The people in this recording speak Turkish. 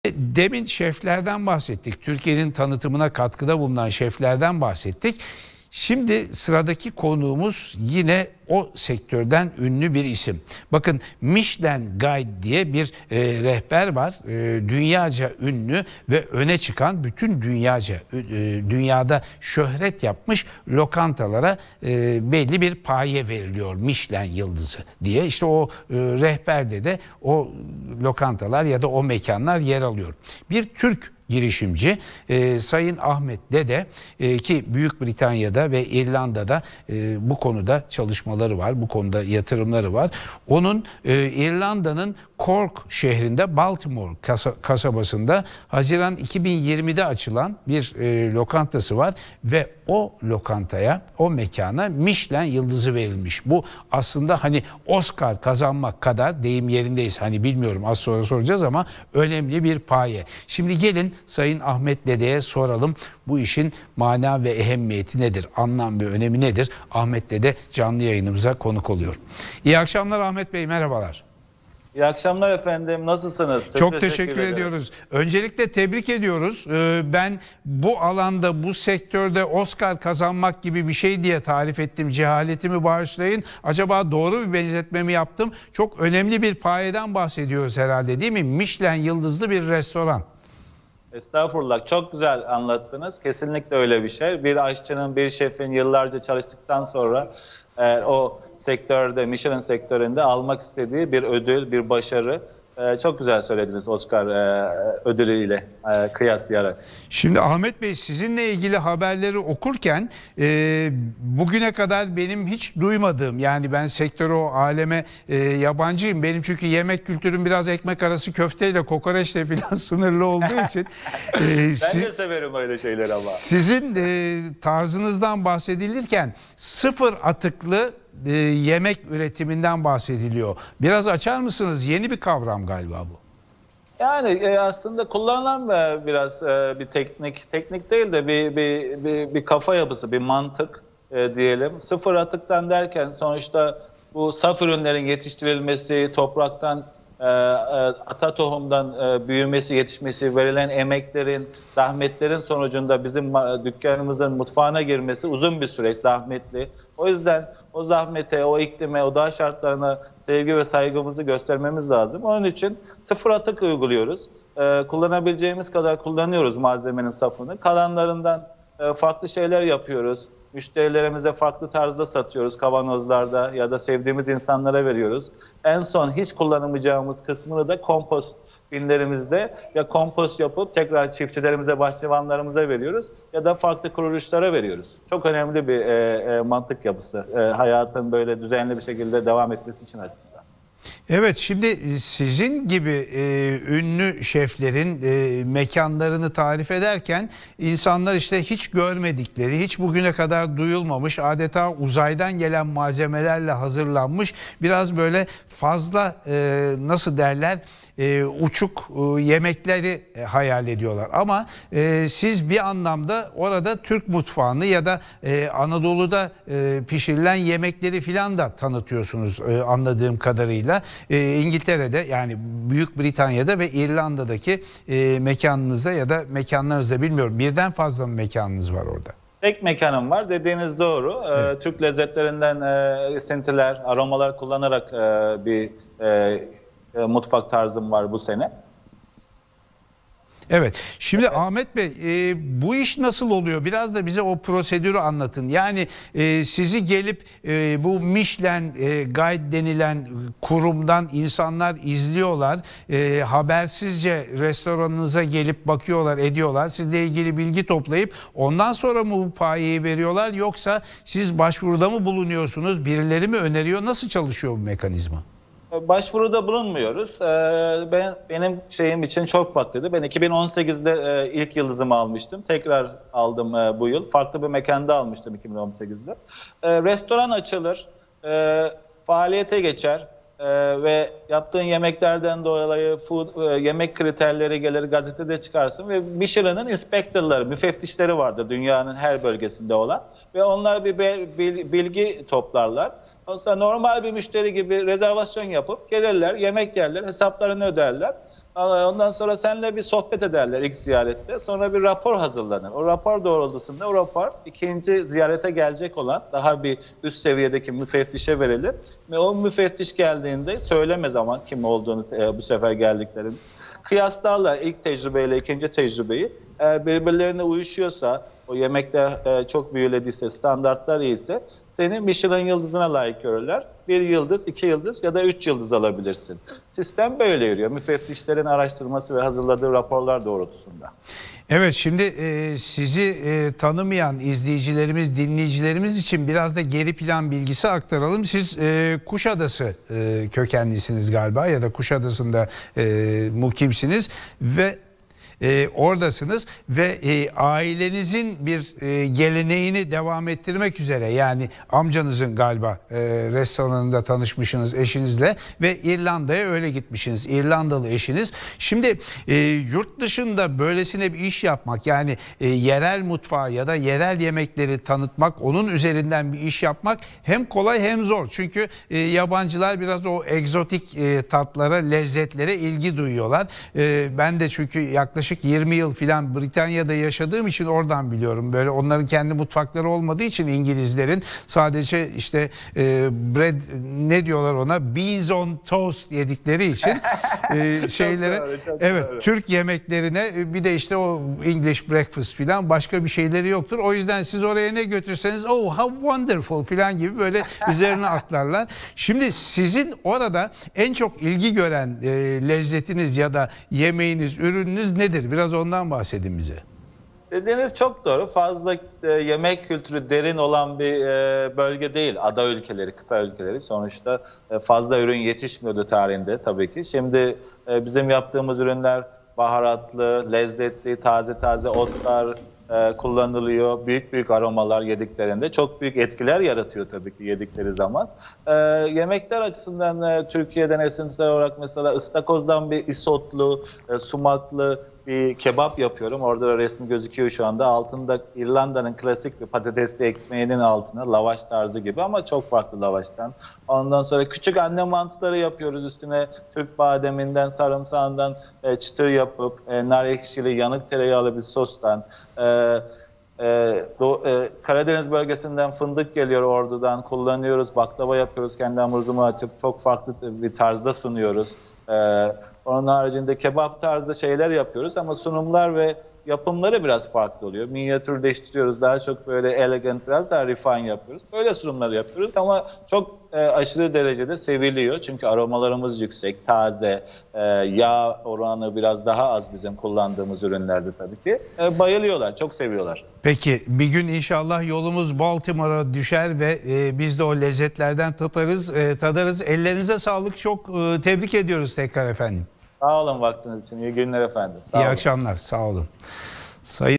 Demin şeflerden bahsettik. Türkiye'nin tanıtımına katkıda bulunan şeflerden bahsettik. Şimdi sıradaki konuğumuz yine o sektörden ünlü bir isim. Bakın, Michelin Guide diye bir rehber var. Dünyaca ünlü ve öne çıkan, bütün dünyada şöhret yapmış lokantalara belli bir paye veriliyor, Michelin yıldızı diye. İşte o rehberde de o lokantalar ya da o mekanlar yer alıyor. Bir Türk girişimci Sayın Ahmet Dede ki Büyük Britanya'da ve İrlanda'da bu konuda çalışmaları var, bu konuda yatırımları var. Onun İrlanda'nın Cork şehrinde, Baltimore kasabasında Haziran 2020'de açılan bir lokantası var ve o lokantaya, o mekana Michelin yıldızı verilmiş. Bu aslında hani Oscar kazanmak kadar, deyim yerindeyiz, hani bilmiyorum, az sonra soracağız ama önemli bir paye. Şimdi gelin Sayın Ahmet Dede'ye soralım, bu işin mana ve ehemmiyeti nedir, anlam ve önemi nedir? Ahmet Dede canlı yayınımıza konuk oluyor. İyi akşamlar Ahmet Bey, merhabalar. İyi akşamlar efendim. Nasılsınız? Çok teşekkür ediyoruz. Öncelikle tebrik ediyoruz. Ben bu alanda, bu sektörde Oscar kazanmak gibi bir şey diye tarif ettim. Cehaletimi bağışlayın. Acaba doğru bir benzetme mi yaptım? Çok önemli bir payeden bahsediyoruz herhalde, değil mi? Michelin yıldızlı bir restoran. Estağfurullah. Çok güzel anlattınız. Kesinlikle öyle bir şey. Bir aşçının, bir şefin yıllarca çalıştıktan sonra o sektörde, Michelin sektöründe almak istediği bir ödül, bir başarı. Çok güzel söylediniz Oscar ödülüyle kıyaslayarak. Şimdi Ahmet Bey, sizinle ilgili haberleri okurken bugüne kadar benim hiç duymadığım, yani ben sektöre, o aleme yabancıyım. Benim çünkü yemek kültürüm biraz ekmek arası köfteyle, kokoreçle falan sınırlı olduğu için. Ben de severim öyle şeyleri ama. Sizin tarzınızdan bahsedilirken sıfır atıklı yemek üretiminden bahsediliyor. Biraz açar mısınız? Yeni bir kavram galiba bu. Yani aslında kullanılan biraz bir teknik değil de bir kafa yapısı, bir mantık diyelim. Sıfır atıktan derken sonuçta bu saf ürünlerin yetiştirilmesi, topraktan, ata tohumdan büyümesi, yetişmesi, verilen emeklerin, zahmetlerin sonucunda bizim dükkanımızın mutfağına girmesi uzun bir süreç, zahmetli. O yüzden o zahmete, o iklime, o doğa şartlarına sevgi ve saygımızı göstermemiz lazım. Onun için sıfır atık uyguluyoruz. Kullanabileceğimiz kadar kullanıyoruz malzemenin safını. Kalanlarından farklı şeyler yapıyoruz. Müşterilerimize farklı tarzda satıyoruz, kavanozlarda ya da sevdiğimiz insanlara veriyoruz. En son hiç kullanamayacağımız kısmını da kompost binlerimizde ya kompost yapıp tekrar çiftçilerimize, bahçıvanlarımıza veriyoruz ya da farklı kuruluşlara veriyoruz. Çok önemli bir mantık yapısı. Hayatın böyle düzenli bir şekilde devam etmesi için aslında. Evet, şimdi sizin gibi ünlü şeflerin mekanlarını tarif ederken insanlar işte hiç görmedikleri, hiç bugüne kadar duyulmamış, adeta uzaydan gelen malzemelerle hazırlanmış, biraz böyle fazla nasıl derler, uçuk yemekleri hayal ediyorlar. Ama siz bir anlamda orada Türk mutfağını ya da Anadolu'da pişirilen yemekleri filan da tanıtıyorsunuz anladığım kadarıyla. İngiltere'de, yani Büyük Britanya'da ve İrlanda'daki mekanınızda ya da mekanlarınızda, bilmiyorum, birden fazla mı mekanınız var orada? Tek mekanım var, dediğiniz doğru. Evet. Türk lezzetlerinden esintiler, aromalar kullanarak bir mutfak tarzım var bu sene. Evet. Şimdi Ahmet Bey, bu iş nasıl oluyor? Biraz da bize o prosedürü anlatın. Yani sizi gelip bu Michelin Guide denilen kurumdan insanlar izliyorlar. Habersizce restoranınıza gelip bakıyorlar, ediyorlar. Sizle ilgili bilgi toplayıp ondan sonra mı bu payeyi veriyorlar? Yoksa siz başvuruda mı bulunuyorsunuz? Birileri mi öneriyor? Nasıl çalışıyor bu mekanizma? Başvuruda bulunmuyoruz. Benim şeyim için çok farklıydı. Ben 2018'de ilk yıldızımı almıştım. Tekrar aldım bu yıl. Farklı bir mekanda almıştım 2018'de. Restoran açılır, faaliyete geçer ve yaptığın yemeklerden dolayı yemek kriterleri gelir, gazetede çıkarsın ve Michelin'in inspektörleri, müfettişleri vardır dünyanın her bölgesinde olan ve onlar bir bilgi toplarlar. Normal bir müşteri gibi rezervasyon yapıp gelirler, yemek yerler, hesaplarını öderler. Ondan sonra seninle bir sohbet ederler ilk ziyarette. Sonra bir rapor hazırlanır. O rapor doğrultusunda o rapor ikinci ziyarete gelecek olan daha bir üst seviyedeki müfettişe verilir. Ve o müfettiş geldiğinde söylemez ama kim olduğunu bu sefer geldiklerinde. Kıyaslarla ilk tecrübeyle ikinci tecrübeyi. Eğer birbirlerine uyuşuyorsa, o yemekler çok büyülediyse, standartlar iyiyse seni Michelin yıldızına layık görürler. 1 yıldız, 2 yıldız ya da 3 yıldız alabilirsin. Sistem böyle yürüyor. Müfettişlerin araştırması ve hazırladığı raporlar doğrultusunda. Evet, şimdi sizi tanımayan izleyicilerimiz, dinleyicilerimiz için biraz da geri plan bilgisi aktaralım. Siz Kuşadası kökenlisiniz galiba ya da Kuşadası'nda mukimsiniz ve oradasınız ve ailenizin bir geleneğini devam ettirmek üzere, yani amcanızın galiba restoranında tanışmışsınız eşinizle ve İrlanda'ya öyle gitmişsiniz, İrlandalı eşiniz. Şimdi yurt dışında böylesine bir iş yapmak, yani yerel mutfağı ya da yerel yemekleri tanıtmak, onun üzerinden bir iş yapmak hem kolay hem zor. Çünkü yabancılar biraz o egzotik tatlara, lezzetlere ilgi duyuyorlar. Ben de çünkü yaklaşık 20 yıl filan Britanya'da yaşadığım için oradan biliyorum. Böyle onların kendi mutfakları olmadığı için İngilizlerin sadece işte bread, ne diyorlar ona, beans on toast yedikleri için şeylere çok evet doğru. Türk yemeklerine bir de işte o English breakfast filan başka bir şeyleri yoktur. O yüzden siz oraya ne götürseniz oh how wonderful filan gibi böyle üzerine atlarlar. Şimdi sizin orada en çok ilgi gören lezzetiniz ya da yemeğiniz, ürününüz nedir? Biraz ondan bahsedin bize. Dediğiniz çok doğru. Fazla yemek kültürü derin olan bir bölge değil. Ada ülkeleri, kıta ülkeleri. Sonuçta fazla ürün yetişmiyordu tarihinde tabii ki. Şimdi bizim yaptığımız ürünler baharatlı, lezzetli, taze taze otlar kullanılıyor. Büyük büyük aromalar yediklerinde çok büyük etkiler yaratıyor tabii ki yedikleri zaman. Yemekler açısından Türkiye'den esintiler olarak mesela ıstakozdan bir isotlu, sumaklı bir kebap yapıyorum. Orada da resmi gözüküyor şu anda. Altında İrlanda'nın klasik bir patatesli ekmeğinin altına lavaş tarzı gibi ama çok farklı lavaştan. Ondan sonra küçük anne mantıları yapıyoruz. Üstüne Türk bademinden, sarımsağından çıtır yapıp nar ekşili yanık tereyağlı bir sostan Karadeniz bölgesinden fındık geliyor, Ordu'dan kullanıyoruz. Baklava yapıyoruz. Kendi hamurumu açıp çok farklı bir tarzda sunuyoruz. Onun haricinde kebap tarzı şeyler yapıyoruz ama sunumlar ve yapımları biraz farklı oluyor. Minyatürleştiriyoruz. Daha çok böyle elegant, biraz daha refine yapıyoruz. Böyle sunumlar yapıyoruz ama çok aşırı derecede seviliyor. Çünkü aromalarımız yüksek, taze, yağ oranı biraz daha az bizim kullandığımız ürünlerde tabii ki. Bayılıyorlar, çok seviyorlar. Peki bir gün inşallah yolumuz Baltimore'a düşer ve biz de o lezzetlerden tadarız. Ellerinize sağlık. Çok tebrik ediyoruz tekrar efendim. Sağ olun vaktiniz için. İyi günler efendim. Sağ İyi olun. akşamlar. Sağ olun. Sayın